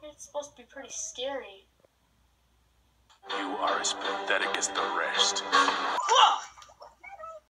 It's supposed to be pretty scary. You are as pathetic as the rest.